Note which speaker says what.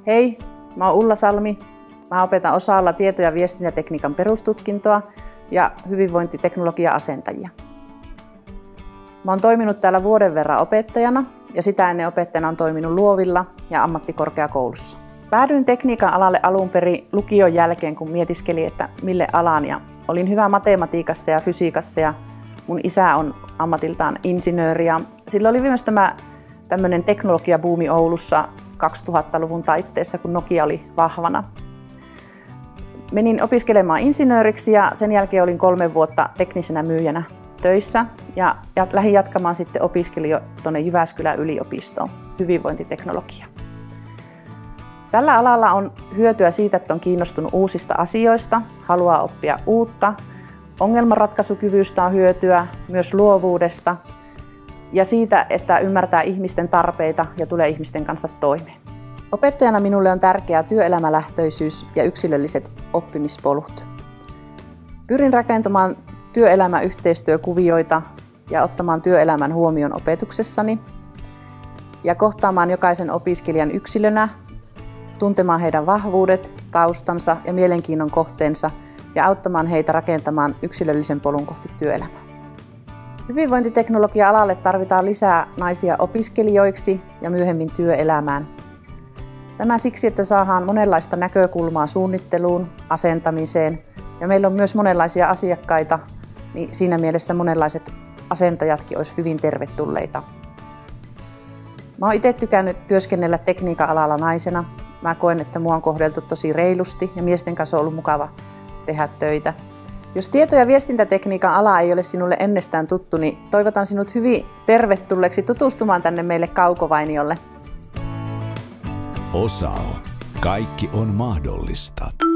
Speaker 1: Hei, mä oon Ulla Salmi. Mä opetan OSAOlla tieto- ja viestintätekniikan perustutkintoa ja hyvinvointiteknologia-asentajia. Mä oon toiminut täällä vuoden verran opettajana ja sitä ennen opettajana on toiminut Luovilla ja ammattikorkeakoulussa. Päädyin tekniikan alalle alun perin lukion jälkeen, kun mietiskelin, että mille alaan. Ja olin hyvä matematiikassa ja fysiikassa ja mun isä on ammatiltaan insinööri. Ja silloin oli myös tämmöinen teknologiabuumi Oulussa 2000-luvun taitteessa, kun Nokia oli vahvana. Menin opiskelemaan insinööriksi ja sen jälkeen olin 3 vuotta teknisenä myyjänä töissä ja lähdin jatkamaan sitten opiskelin tuonne Jyväskylän yliopistoon hyvinvointiteknologiaa. Tällä alalla on hyötyä siitä, että on kiinnostunut uusista asioista, haluaa oppia uutta, ongelmanratkaisukyvystä on hyötyä, myös luovuudesta ja siitä, että ymmärtää ihmisten tarpeita ja tulee ihmisten kanssa toimeen. Opettajana minulle on tärkeää työelämälähtöisyys ja yksilölliset oppimispolut. Pyrin rakentamaan työelämäyhteistyökuvioita ja ottamaan työelämän huomioon opetuksessani ja kohtaamaan jokaisen opiskelijan yksilönä, tuntemaan heidän vahvuudet, taustansa ja mielenkiinnon kohteensa ja auttamaan heitä rakentamaan yksilöllisen polun kohti työelämää. Hyvinvointiteknologia-alalle tarvitaan lisää naisia opiskelijoiksi ja myöhemmin työelämään. Tämä siksi, että saadaan monenlaista näkökulmaa suunnitteluun, asentamiseen ja meillä on myös monenlaisia asiakkaita, niin siinä mielessä monenlaiset asentajatkin olisi hyvin tervetulleita. Mä oon itse tykännyt työskennellä tekniikan alalla naisena. Mä koen, että mua on kohdeltu tosi reilusti ja miesten kanssa on ollut mukava tehdä töitä. Jos tieto- ja viestintätekniikan ala ei ole sinulle ennestään tuttu, niin toivotan sinut hyvin tervetulleeksi tutustumaan tänne meille Kaukovainiolle.
Speaker 2: OSAO. Kaikki on mahdollista.